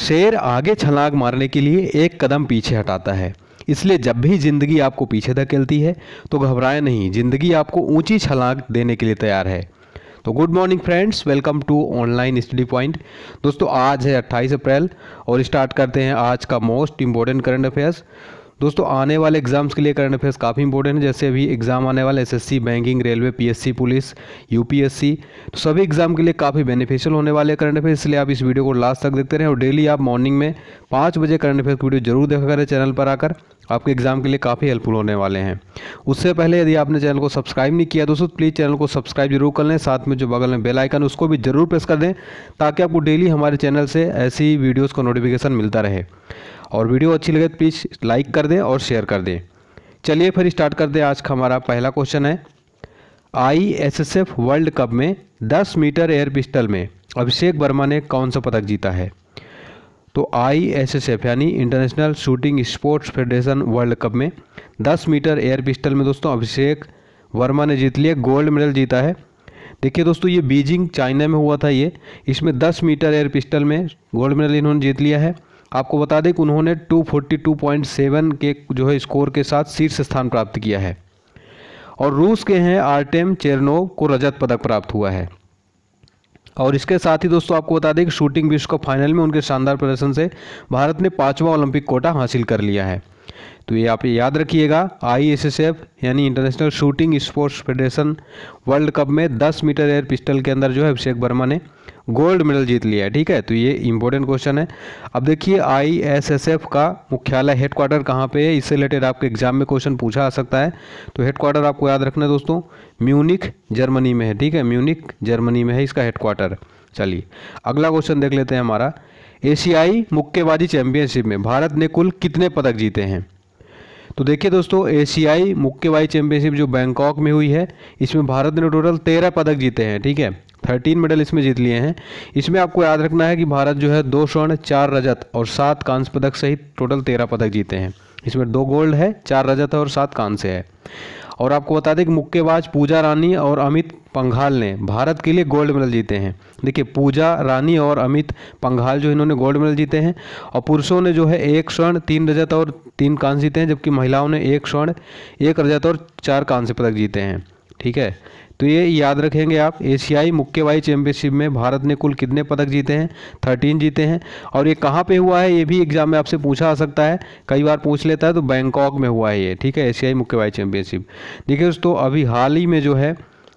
शेर आगे छलांग मारने के लिए एक कदम पीछे हटाता है। इसलिए जब भी ज़िंदगी आपको पीछे धकेलती है तो घबराएं नहीं, ज़िंदगी आपको ऊंची छलांग देने के लिए तैयार है। तो good morning friends, welcome to online study point. दोस्तों आज है 28 अप्रैल और स्टार्ट करते हैं आज का मोस्ट इम्पोर्टेंट करंट अफेयर्स। दोस्तों आने वाले एग्जाम्स के लिए करंट अफेयर्स काफ़ी इंपॉर्टेंट है। जैसे अभी एग्जाम आने वाले SSC, banking, railway, PSC, police, UPSC, तो सभी एग्जाम के लिए काफ़ी बेनिफिशियल होने वाले करंट अफेयर्स, इसलिए आप इस वीडियो को लास्ट तक देखते रहें और डेली आप मॉर्निंग में 5 बजे करंट अफेयर्स की वीडियो जरूर देखा करें चैनल पर आकर। आपके एग्जाम के लिए काफ़ी हेल्पफुल होने वाले हैं। उससे पहले यदि आपने चैनल को सब्सक्राइब नहीं किया दोस्तों, प्लीज़ चैनल को सब्सक्राइब जरूर कर लें। साथ में जो बगल में बेल आइकन उसको भी जरूर प्रेस कर दें ताकि आपको डेली हमारे चैनल से ऐसी वीडियोज़ का नोटिफिकेशन मिलता रहे। और वीडियो अच्छी लगे तो प्लीज़ लाइक कर दें और शेयर कर दें। चलिए फिर स्टार्ट कर दें। आज का हमारा पहला क्वेश्चन है, ISSF वर्ल्ड कप में 10 मीटर एयर पिस्टल में अभिषेक वर्मा ने कौन सा पदक जीता है? तो ISSF यानी International Shooting Sports Federation World Cup में 10 मीटर एयर पिस्टल में दोस्तों अभिषेक वर्मा ने जीत लिया, गोल्ड मेडल जीता है। देखिए दोस्तों, ये बीजिंग चाइना में हुआ था। इसमें 10 मीटर एयर पिस्टल में गोल्ड मेडल इन्होंने जीत लिया है। आपको बता दें कि उन्होंने 242.7 के जो है स्कोर के साथ शीर्ष स्थान प्राप्त किया है। और रूस के हैं आर्टेम चेरनोव को रजत पदक प्राप्त हुआ है। और इसके साथ ही दोस्तों आपको बता दें कि शूटिंग विश्व कप फाइनल में उनके शानदार प्रदर्शन से भारत ने 5वां ओलंपिक कोटा हासिल कर लिया है। तो ये आप याद रखिएगा, ISSF यानी International Shooting Sports Federation World Cup में 10 मीटर एयर पिस्टल के अंदर जो है अभिषेक वर्मा ने गोल्ड मेडल जीत लिया है। ठीक है, तो ये इंपॉर्टेंट क्वेश्चन है। अब देखिए ISSF का मुख्यालय हेडक्वार्टर कहाँ पे है, इससे रिलेटेड आपके एग्जाम में क्वेश्चन पूछा आ सकता है। तो हेडक्वार्टर आपको याद रखना है दोस्तों, म्यूनिख जर्मनी में है। ठीक है, म्यूनिख जर्मनी में है इसका हेडक्वार्टर। चलिए अगला क्वेश्चन देख लेते हैं हमारा, एशियाई मुक्केबाजी चैंपियनशिप में भारत ने कुल कितने पदक जीते हैं? तो देखिए दोस्तों, एशियाई मुक्केबाजी चैंपियनशिप जो बैंकॉक में हुई है, इसमें भारत ने टोटल 13 पदक जीते हैं। ठीक है, 13 मेडल इसमें जीत लिए हैं। इसमें आपको याद रखना है कि भारत जो है 2 स्वर्ण, 4 रजत और 7 कांस्य पदक सहित टोटल 13 पदक जीते हैं। इसमें 2 गोल्ड है, 4 रजत है और 7 कांस्य है। और आपको बता दें कि मुक्केबाज पूजा रानी और अमित पंघाल ने भारत के लिए गोल्ड मेडल जीते हैं। देखिए, पूजा रानी और अमित पंघाल जो इन्होंने गोल्ड मेडल जीते हैं। और पुरुषों ने जो है 1 स्वर्ण, 3 रजत और 3 कांस्य जीते हैं, जबकि महिलाओं ने 1 स्वर्ण, 1 रजत और 4 कांस्य पदक जीते हैं। ठीक है, तो ये याद रखेंगे आप। एशियाई मुक्केबाजी चैंपियनशिप में भारत ने कुल कितने पदक जीते हैं? 13 जीते हैं। और ये कहाँ पे हुआ है, ये भी एग्जाम में आपसे पूछा आ सकता है, कई बार पूछ लेता है। तो बैंकॉक में हुआ है ये। ठीक है, एशियाई मुक्केबाजी चैंपियनशिप। देखिए दोस्तों, अभी हाल ही में जो है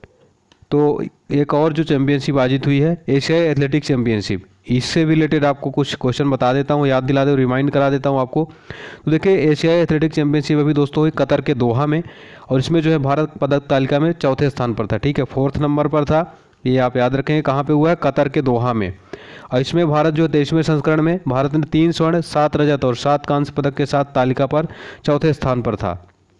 तो एक और जो चैंपियनशिप आयोजित हुई है, एशियाई एथलेटिक्स चैंपियनशिप, इससे रिलेटेड आपको कुछ क्वेश्चन बता देता हूँ, याद दिला दे, रिमाइंड करा देता हूँ आपको। तो देखिए, एशियाई एथलेटिक्स चैंपियनशिप अभी दोस्तों हुई कतर के दोहा में, और इसमें जो है भारत पदक तालिका में 4थे स्थान पर था। ठीक है, 4th नंबर पर था। ये आप याद रखेंगे कहाँ पे हुआ है, कतर के दोहा में। और इसमें भारत जो 23वें संस्करण में भारत ने 3 स्वर्ण, 7 रजत और 7 कांस्य पदक के साथ तालिका पर 4थे स्थान पर था।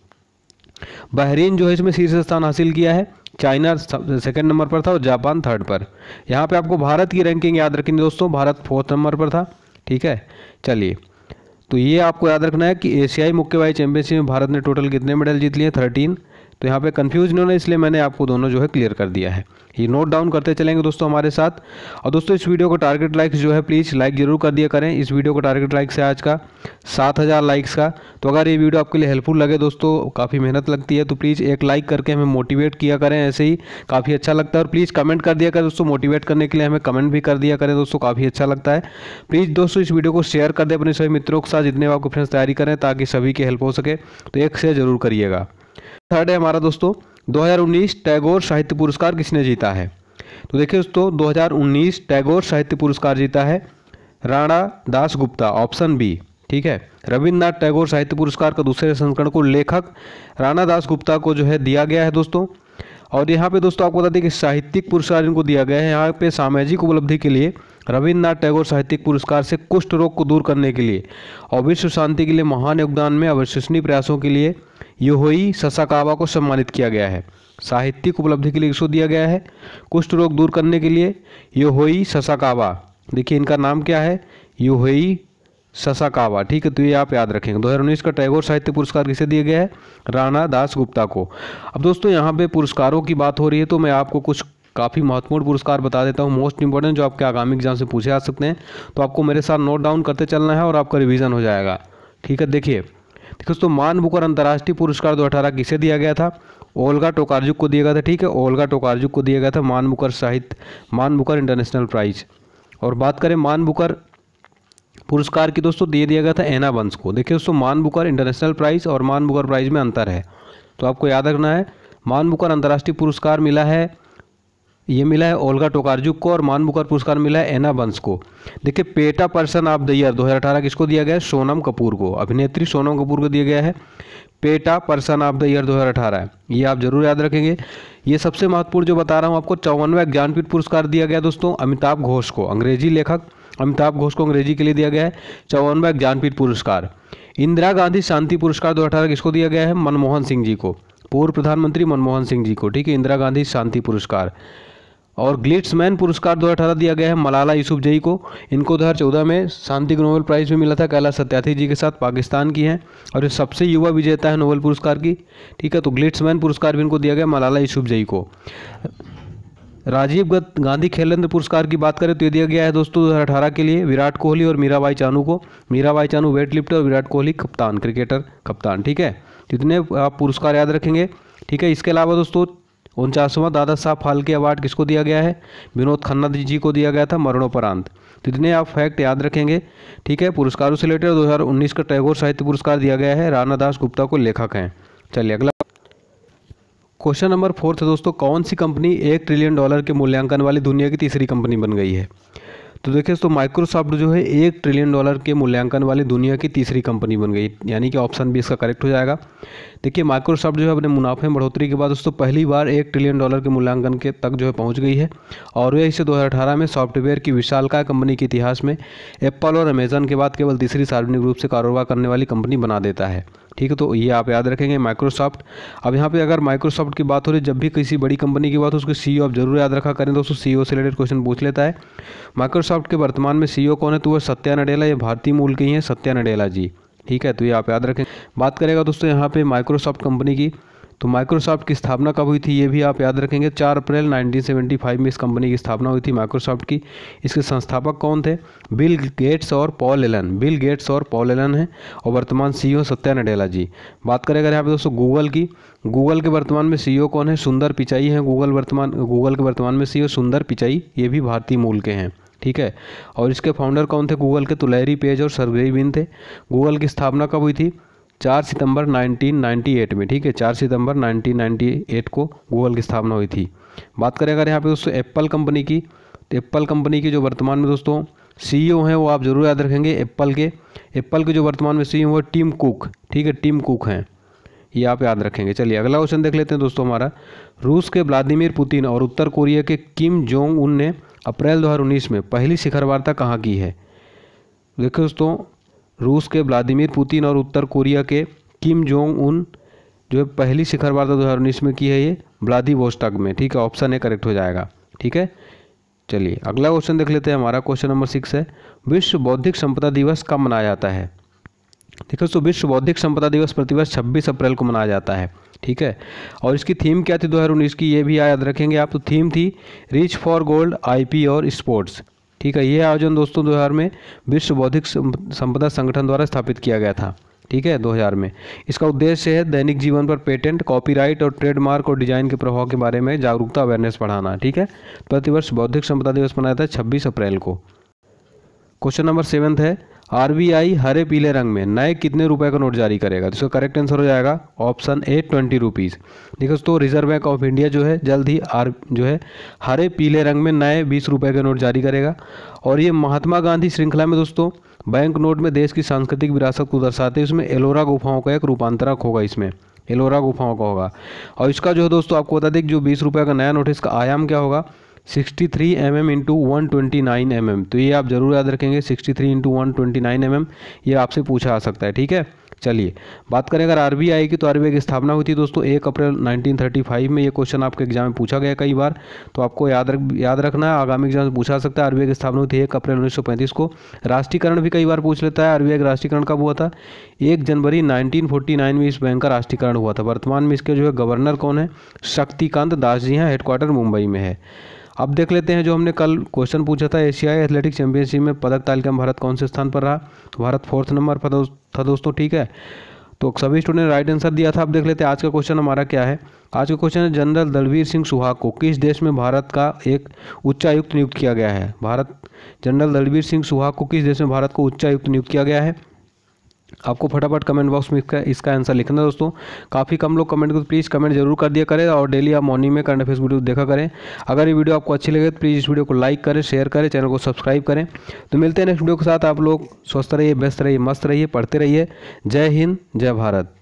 बहरीन जो है इसमें शीर्ष स्थान हासिल किया है, चाइना 2nd नंबर पर था और जापान 3rd पर। यहाँ पे आपको भारत की रैंकिंग याद रखनी दोस्तों, भारत 4th नंबर पर था। ठीक है, चलिए तो ये आपको याद रखना है कि एशियाई मुक्केबाजी चैंपियनशिप में भारत ने टोटल कितने मेडल जीत लिए? 13। तो यहाँ पे कंफ्यूज नहीं होना, इसलिए मैंने आपको दोनों जो है क्लियर कर दिया है। ये नोट डाउन करते चलेंगे दोस्तों हमारे साथ। और दोस्तों इस वीडियो को टारगेट लाइक्स जो है प्लीज़ लाइक जरूर कर दिया करें। इस वीडियो को टारगेट लाइक्स है आज का 7000 लाइक्स का। तो अगर ये वीडियो आपके लिए हेल्पफुल लगे दोस्तों, काफ़ी मेहनत लगती है, तो प्लीज़ एक लाइक करके हमें मोटिवेट किया करें, ऐसे ही काफ़ी अच्छा लगता है। और प्लीज़ कमेंट कर दिया करें दोस्तों, मोटिवेट करने के लिए हमें कमेंट भी कर दिया करें दोस्तों, काफ़ी अच्छा लगता है। प्लीज़ दोस्तों इस वीडियो को शेयर कर दें अपने सभी मित्रों के साथ, जितने आपको फ्रेंड्स तैयारी करें, ताकि सभी की हेल्प हो सके। तो एक शेयर जरूर करिएगा। 3rd है हमारा दोस्तों, 2019 टैगोर साहित्य पुरस्कार किसने जीता है? तो देखिए दोस्तों, 2019 टैगोर साहित्य पुरस्कार जीता है राणा दासगुप्ता, ऑप्शन बी। ठीक है, रविन्द्रनाथ टैगोर साहित्य पुरस्कार का दूसरे संस्करण को लेखक राणा दासगुप्ता को जो है दिया गया है दोस्तों। और यहाँ पे दोस्तों आपको बता दें कि साहित्यिक पुरस्कार इनको दिया गया है। यहाँ पे सामाजिक उपलब्धि के लिए रविन्द्रनाथ टैगोर साहित्यिक पुरस्कार से कुष्ठ रोग को दूर करने के लिए और विश्व शांति के लिए महान योगदान में अविश्वसनीय प्रयासों के लिए योहेई ससाकावा को सम्मानित किया गया है। साहित्यिक उपलब्धि के लिए इसको दिया गया है, कुष्ठ रोग दूर करने के लिए योहेई ससाकावा। देखिए इनका नाम क्या है, योहेई ससाकावा। ठीक है, तो ये आप याद रखेंगे। 2019 का टैगोर साहित्य पुरस्कार किसे दिया गया है? राणा दासगुप्ता को। अब दोस्तों यहाँ पे पुरस्कारों की बात हो रही है, तो मैं आपको कुछ काफ़ी महत्वपूर्ण पुरस्कार बता देता हूँ, मोस्ट इंपॉर्टेंट, जो आपके आगामी एग्जाम से पूछे आ सकते हैं। तो आपको मेरे साथ नोट डाउन करते चलना है और आपका रिवीजन हो जाएगा। ठीक है, देखिए दोस्तों, मान बुकर अंतर्राष्ट्रीय पुरस्कार 2018 किसे दिया गया था? ओल्गा टोकार्जुक को दिया गया था। ठीक है, ओल्गा टोकार्जुक को दिया गया था मान बुकर इंटरनेशनल प्राइज। और बात करें मान बुकर पुरस्कार की दोस्तों, दे दिया गया था एना बंस को। देखिए दोस्तों, मान बुकर इंटरनेशनल प्राइज और मान बुकर प्राइज में अंतर है, तो आपको याद रखना है। मान बुकर अंतर्राष्ट्रीय पुरस्कार मिला है, ये मिला है ओल्गा टोकार्जुक को, और मान बुकर पुरस्कार मिला है एना बंस को। देखिए, PETA person of the year 2018 किसको दिया गया है? सोनम कपूर को, अभिनेत्री सोनम कपूर को दिया गया है PETA person of the year 2018। ये आप जरूर याद रखेंगे। ये सबसे महत्वपूर्ण जो बता रहा हूँ आपको, 54वां ज्ञानपीठ पुरस्कार दिया गया दोस्तों अमिताभ घोष को, अंग्रेजी लेखक अमिताभ घोष को अंग्रेजी के लिए दिया गया है 54वां ज्ञानपीठ पुरस्कार। इंदिरा गांधी शांति पुरस्कार 2018 किसको दिया गया है? मनमोहन सिंह जी को, पूर्व प्रधानमंत्री मनमोहन सिंह जी को। ठीक है, इंदिरा गांधी शांति पुरस्कार। और ग्लिट्समैन पुरस्कार 2018 दिया गया है मलाला यूसुफजई को। इनको 2014 में शांति नोबेल प्राइज़ भी मिला था कैलाश सत्यार्थी जी के साथ, पाकिस्तान की हैं, और ये सबसे युवा विजेता है नोबेल पुरस्कार की। ठीक है, तो ग्लिट्समैन पुरस्कार भी इनको दिया गया मलाला यूसुफजई को। राजीव गांधी खेल रत्न पुरस्कार की बात करें तो ये दिया गया है दोस्तों 2018 के लिए विराट कोहली और मीराबाई चानू को। मीराबाई चानू वेट लिफ्टर और विराट कोहली कप्तान, क्रिकेटर कप्तान। ठीक है, इतने आप पुरस्कार याद रखेंगे। ठीक है, इसके अलावा दोस्तों 49वां दादा साहब फाल्के अवार्ड किसको दिया गया है? विनोद खन्ना जी को दिया गया था मरणोपरांत। तो इतने आप फैक्ट याद रखेंगे। ठीक है, पुरस्कारों से रिलेटेड 2019 का टैगोर साहित्य पुरस्कार दिया गया है, राणा दास गुप्ता को लेखक हैं। चलिए अगला क्वेश्चन नंबर 4 है दोस्तों, कौन सी कंपनी $1 ट्रिलियन के मूल्यांकन वाली दुनिया की तीसरी कंपनी बन गई है? तो देखिए दोस्तों, माइक्रोसॉफ्ट जो है $1 ट्रिलियन के मूल्यांकन वाली दुनिया की तीसरी कंपनी बन गई, यानी कि ऑप्शन बी इसका करेक्ट हो जाएगा। देखिए, माइक्रोसॉफ्ट जो है अपने मुनाफे में बढ़ोतरी के बाद दोस्तों पहली बार $1 ट्रिलियन के मूल्यांकन के तक जो है पहुंच गई है, और वे इसे 2018 में सॉफ्टवेयर की विशालकाय कंपनी के इतिहास में एप्पल और अमेजन के बाद केवल तीसरी सार्वजनिक रूप से कारोबार करने वाली कंपनी बना देता है। ठीक है, तो ये आप याद रखेंगे माइक्रोसॉफ्ट। अब यहाँ पे अगर माइक्रोसॉफ्ट की बात हो रही, जब भी किसी बड़ी कंपनी की बात हो उसके सीईओ आप जरूर याद रखा करें दोस्तों, सीईओ से रिलेटेड क्वेश्चन पूछ लेता है। माइक्रोसॉफ्ट के वर्तमान में सीईओ कौन है? तो वो सत्या नडेला, ये भारतीय मूल के ही हैं, सत्या नडेला जी। ठीक है, तो ये आप याद रखें। बात करेगा दोस्तों यहाँ पे माइक्रोसॉफ्ट कंपनी की, तो माइक्रोसॉफ्ट की स्थापना कब हुई थी ये भी आप याद रखेंगे। 4 अप्रैल 1975 में इस कंपनी की स्थापना हुई थी माइक्रोसॉफ्ट की। इसके संस्थापक कौन थे? बिल गेट्स और पॉल एलन। बिल गेट्स और पॉल एलन हैं, और वर्तमान सीईओ सत्या नडेला जी। बात करें यहाँ पे दोस्तों गूगल की, गूगल के वर्तमान में सीईओ कौन है? सुंदर पिचाई हैं। गूगल के वर्तमान में सीईओ सुंदर पिचाई, ये भी भारतीय मूल के हैं। ठीक है, और इसके फाउंडर कौन थे गूगल के? तो लैरी पेज और सर्गेई ब्रिन थे। गूगल की स्थापना कब हुई थी? 4 सितंबर 1998 में। ठीक है, 4 सितंबर 1998 को गूगल की स्थापना हुई थी। बात करें अगर यहाँ पे दोस्तों एप्पल कंपनी की, तो एप्पल कंपनी की जो वर्तमान में दोस्तों सीईओ हैं वो आप जरूर याद रखेंगे। एप्पल के जो वर्तमान में सीईओ वो टिम कुक। ठीक है, टिम कुक हैं, ये आप याद रखेंगे। चलिए अगला क्वेश्चन देख लेते हैं दोस्तों हमारा। रूस के व्लादिमीर पुतिन और उत्तर कोरिया के किम जोंग उन ने अप्रैल 2019 में पहली शिखर वार्ता कहाँ की है? देखिए दोस्तों, रूस के व्लादिमीर पुतिन और उत्तर कोरिया के किम जोंग उन जो है पहली शिखर वार्ता 2019 में की है, ये व्लादिवोस्टॉक में। ठीक है, ऑप्शन ए करेक्ट हो जाएगा। ठीक है, चलिए अगला क्वेश्चन देख लेते हैं हमारा। क्वेश्चन नंबर 6 है, विश्व बौद्धिक संपदा दिवस कब मनाया जाता है? देखो दोस्तों, विश्व बौद्धिक संपदा दिवस प्रतिवर्ष 26 अप्रैल को मनाया जाता है। ठीक है, और इसकी थीम क्या थी 2019 की, ये भी याद रखेंगे आप। तो थीम थी रीच फॉर गोल्ड, आईपी और स्पोर्ट्स। ठीक है, ये आयोजन दोस्तों 2000 में विश्व बौद्धिक संपदा संगठन द्वारा स्थापित किया गया था। ठीक है, 2000 में। इसका उद्देश्य है दैनिक जीवन पर पेटेंट, कॉपीराइट और ट्रेडमार्क और डिजाइन के प्रभाव के बारे में जागरूकता, अवेयरनेस बढ़ाना। ठीक है, प्रतिवर्ष बौद्धिक संपदा दिवस मनाया था 26 अप्रैल को। क्वेश्चन नंबर 7 है, आरबीआई हरे पीले रंग में नए कितने रुपए का नोट जारी करेगा? तो इसका करेक्ट आंसर हो जाएगा ऑप्शन ए 20 रुपीज़। देखो दोस्तों, रिजर्व बैंक ऑफ इंडिया जो है जल्द ही हरे पीले रंग में नए 20 रुपए के नोट जारी करेगा। और ये महात्मा गांधी श्रृंखला में दोस्तों बैंक नोट में देश की सांस्कृतिक विरासत को दर्शाते हैं। इसमें एलोरा गुफाओं का एक रूपांतरक होगा, इसमें एलोरा गुफाओं का होगा। और इसका जो है दोस्तों आपको बता दें कि जो 20 रुपये का नया नोट है इसका आयाम क्या होगा? 63 mm इंटू 129 mm। तो ये आप जरूर याद रखेंगे, 63 इंटू 129 mm, ये आपसे पूछा आ सकता है। ठीक है, चलिए बात करें अगर आरबीआई की, तो आरबीआई की स्थापना हुई थी दोस्तों 1 अप्रैल 1935 में। ये क्वेश्चन आपके एग्जाम में पूछा गया कई बार, तो आपको याद रखना है, आगामी एग्जाम में पूछा सकता है। आरबीआई की स्थापना हुई थी 1 अप्रैल 1935 को। राष्ट्रीयकरण भी कई बार पूछ लेता है। आरबीआई का राष्ट्रीयकरण कब हुआ था? 1 जनवरी 1949 में इस बैंक का राष्ट्रीयकरण हुआ था। वर्तमान में इसके जो है गवर्नर कौन है? शक्तिकांत दास जी हैं। हेडक्वार्टर मुंबई में है। अब देख लेते हैं जो हमने कल क्वेश्चन पूछा था, एशियाई एथलेटिक चैंपियनशिप में पदक तालिका में भारत कौन से स्थान पर रहा? भारत 4th नंबर पर था दोस्तों, ठीक है। तो सभी स्टूडेंट ने राइट आंसर दिया था। अब देख लेते हैं आज का क्वेश्चन हमारा क्या है। आज का क्वेश्चन है, जनरल दलवीर सिंह सुहाग को किस देश में भारत का एक उच्चायुक्त नियुक्त किया गया है? जनरल दलवीर सिंह सुहाग को किस देश में भारत को उच्चायुक्त नियुक्त किया गया है? आपको फटाफट कमेंट बॉक्स में इसका आंसर लिखना है दोस्तों। काफ़ी कम लोग कमेंट को, प्लीज़ कमेंट जरूर कर दिया करें, और डेली आप मॉर्निंग में करंट अफेयर्स वीडियो देखा करें। अगर ये वीडियो आपको अच्छी लगे तो प्लीज़ इस वीडियो को लाइक करें, शेयर करें, चैनल को सब्सक्राइब करें। तो मिलते हैं नेक्स्ट वीडियो के साथ। आप लोग स्वस्थ रहिए, व्यस्त रहिए, मस्त रहिए, पढ़ते रहिए। जय हिंद, जय भारत।